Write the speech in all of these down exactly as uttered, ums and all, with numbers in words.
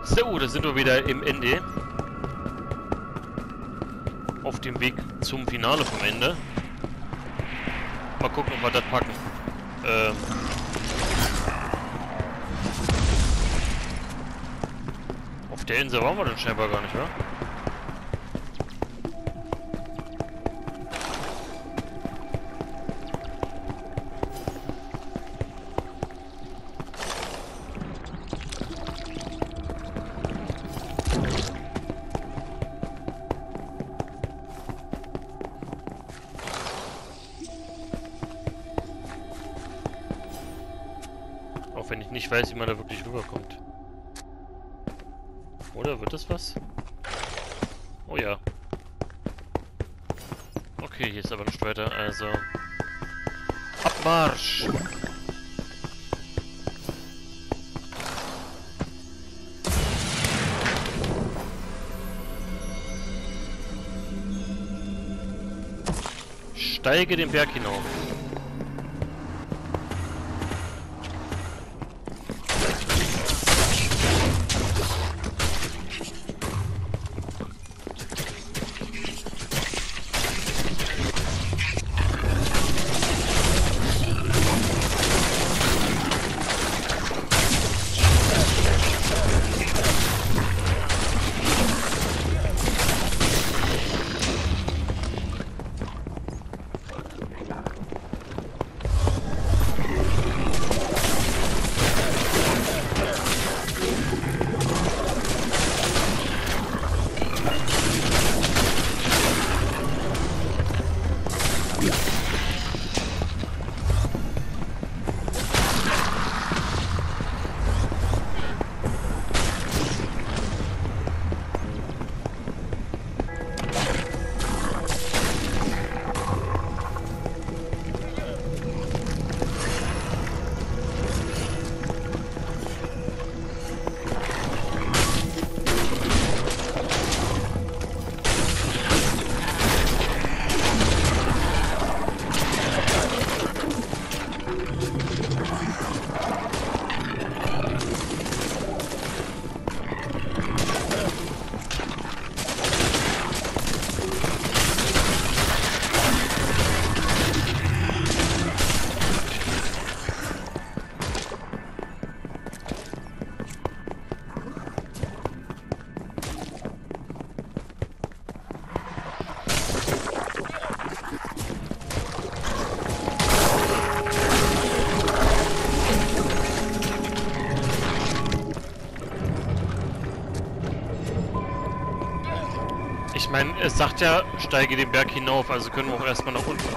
So, da sind wir wieder im Ende. Auf dem Weg zum Finale vom Ende. Mal gucken, ob wir das packen. Ähm. Auf der Insel waren wir dann scheinbar gar nicht, oder? Auch wenn ich nicht weiß, wie man da wirklich rüberkommt. Oder wird das was? Oh ja. Okay, hier ist aber nicht weiter, also... Abmarsch! Steige den Berg hinauf. Ich meine, es sagt ja, steige den Berg hinauf, also können wir auch erstmal nach unten.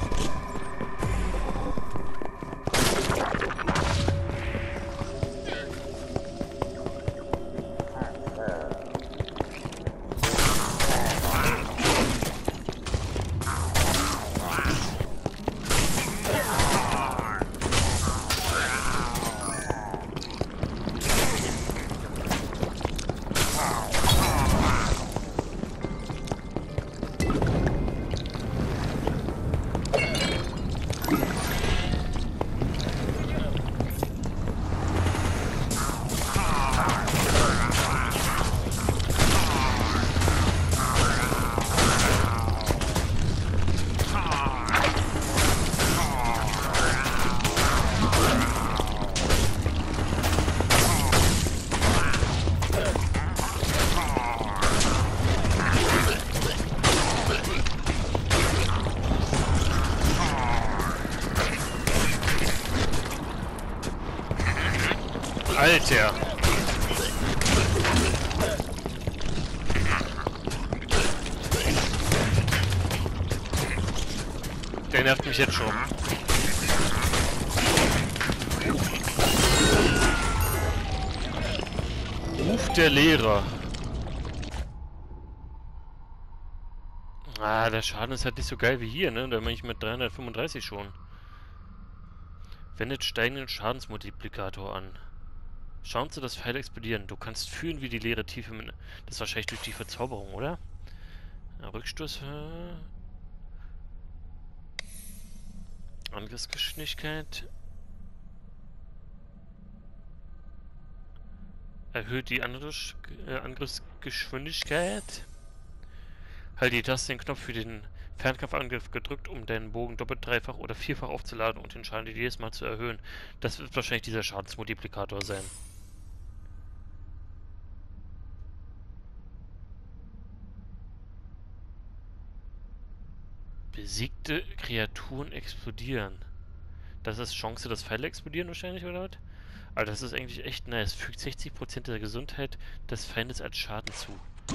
Alter! Der nervt mich jetzt schon. Ruf der Lehrer. Ah, der Schaden ist halt nicht so geil wie hier, ne? Da bin ich mit dreihundertfünfunddreißig schon. Wendet steigenden Schadensmultiplikator an. Schauen Sie das Pfeil explodieren. Du kannst fühlen, wie die Leere tief im... Das ist wahrscheinlich durch die Verzauberung, oder? Ja, Rückstoß... Äh, Angriffsgeschwindigkeit... Erhöht die Angriffs äh, Angriffsgeschwindigkeit. Halte die Taste den Knopf für den Fernkampfangriff gedrückt, um deinen Bogen doppelt, dreifach oder vierfach aufzuladen und den Schaden jedes Mal zu erhöhen. Das wird wahrscheinlich dieser Schadensmultiplikator sein. Besiegte Kreaturen explodieren. Das ist Chance, dass Pfeile explodieren wahrscheinlich, oder was? Aber das ist eigentlich echt nice. Fügt sechzig Prozent der Gesundheit des Feindes als Schaden zu.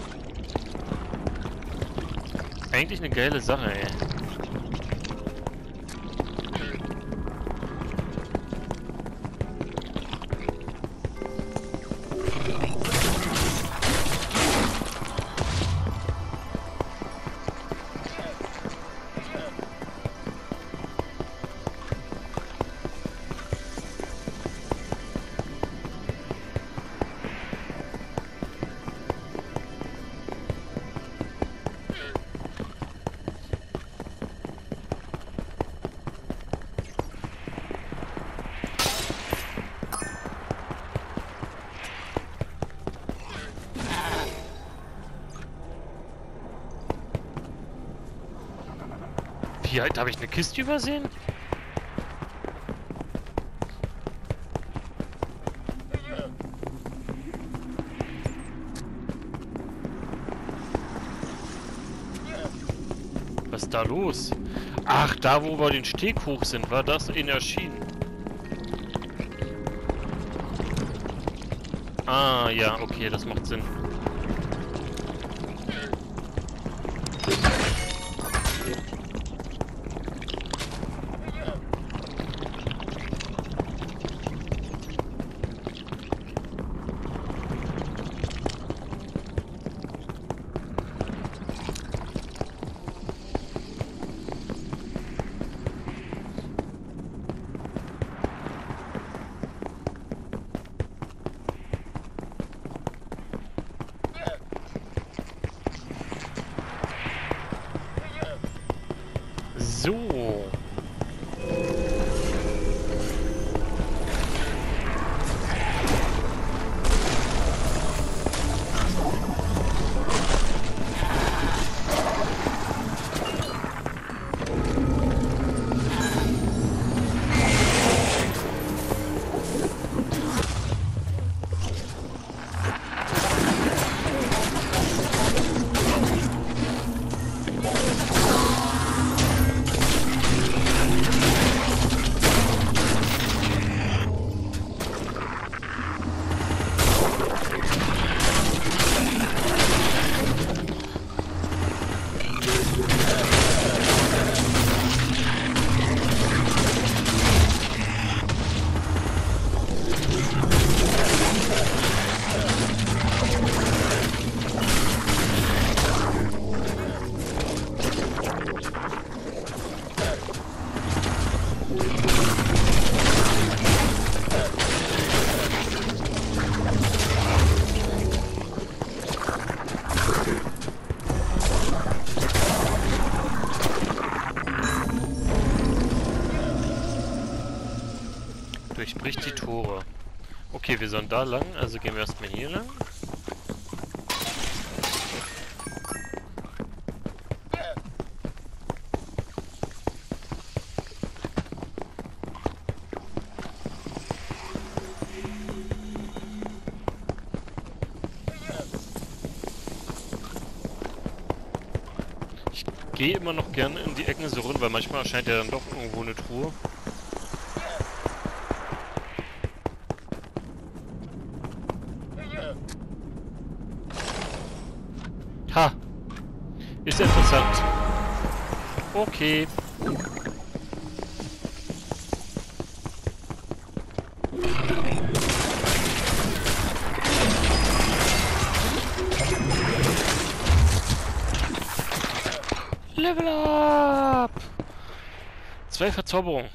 Eigentlich eine geile Sache, ey. Wie, da habe ich eine Kiste übersehen? Was ist da los? Ach, da wo wir den Steg hoch sind, war das in erschienen. Ah, ja, okay, das macht Sinn. So. Durchbricht die Tore. Okay, wir sollen da lang, also gehen wir erstmal hier lang. Ich gehe immer noch gerne in die Ecken so rund, weil manchmal erscheint ja dann doch irgendwo eine Truhe. Ha! Ist ja interessant. Okay. Level up! Zwei Verzauberungen.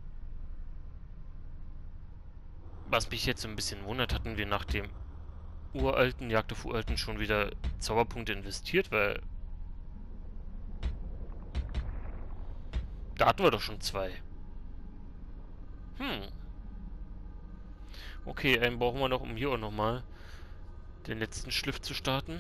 Was mich jetzt ein bisschen wundert, hatten wir nach dem uralten Jagd auf Uralten schon wieder Zauberpunkte investiert, weil da hatten wir doch schon zwei. Hm. Okay, einen brauchen wir noch, um hier auch nochmal den letzten Schliff zu starten.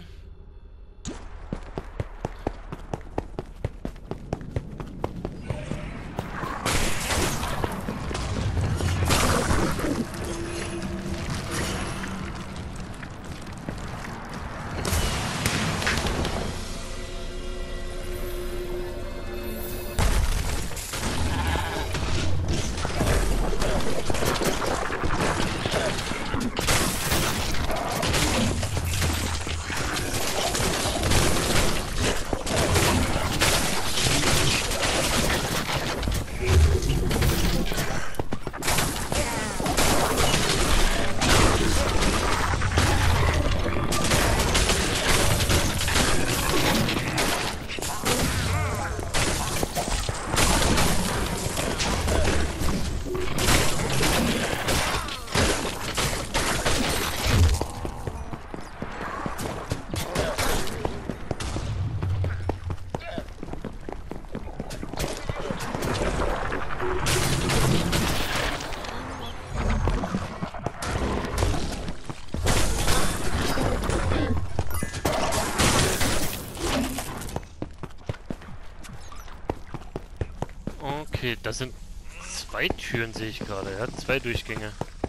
Okay, das sind zwei Türen, sehe ich gerade. Er hat zwei Durchgänge.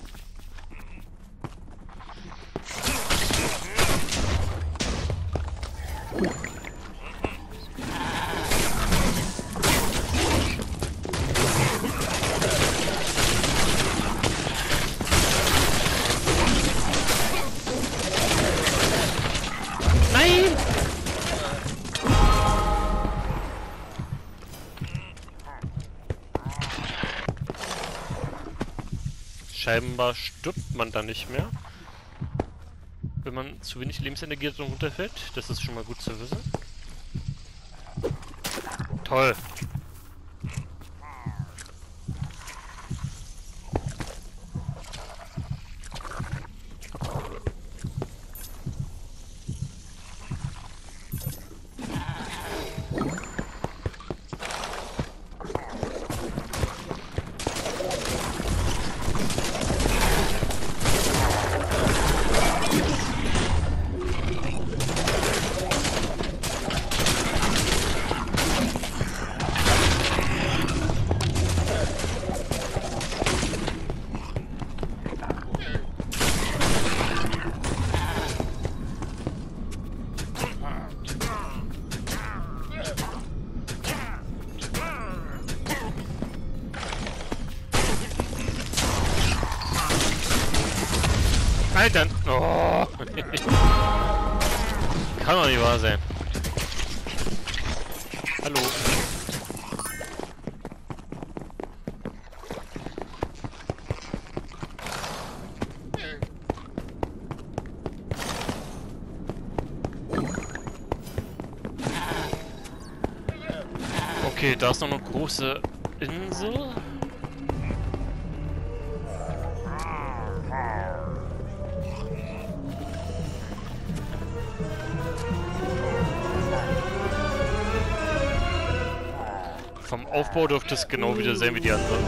Nein! Scheinbar stirbt man da nicht mehr, wenn man zu wenig Lebensenergie hat und runterfällt. Das ist schon mal gut zu wissen. Toll. Alter! Oh! Kann doch nicht wahr sein. Hallo. Okay, da ist noch eine große Insel. Vom Aufbau dürfte es genau wieder sein wie die anderen.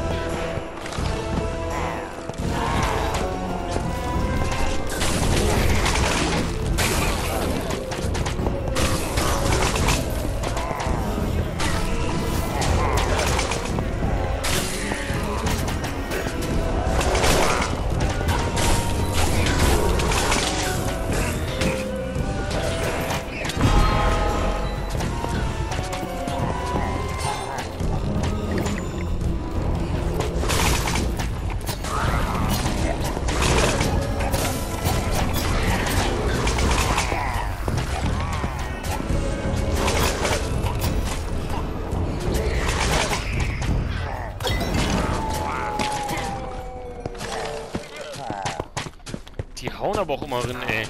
Die hauen aber auch immer rein, ey.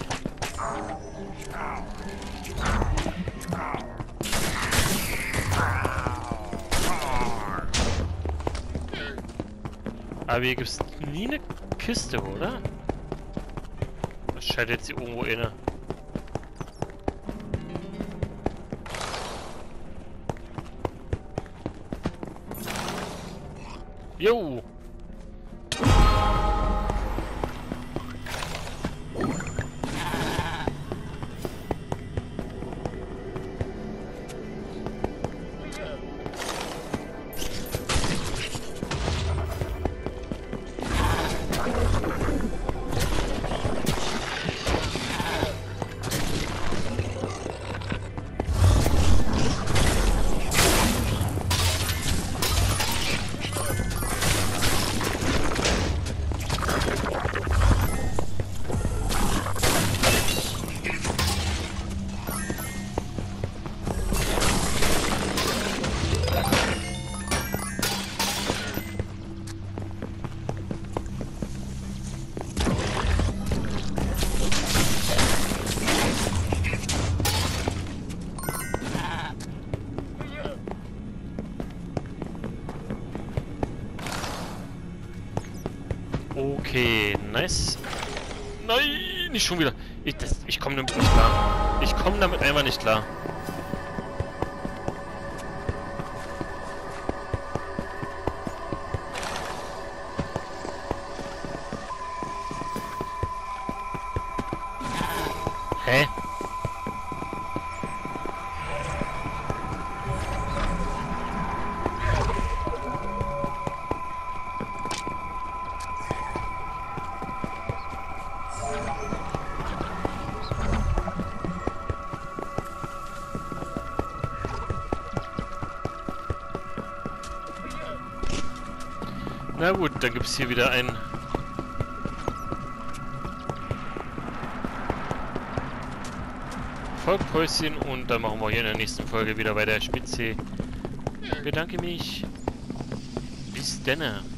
Aber hier gibt's nie eine Kiste, oder? Das scheint jetzt hier irgendwo inne. Jo! Okay, nice. Nein, nicht schon wieder. Ich, das, ich komme damit nicht klar. Ich komme damit einfach nicht klar. Hä? Na gut, dann gibt es hier wieder ein... Volkpäuschen und dann machen wir hier in der nächsten Folge wieder bei der Spitze. Ich bedanke mich. Bis denne.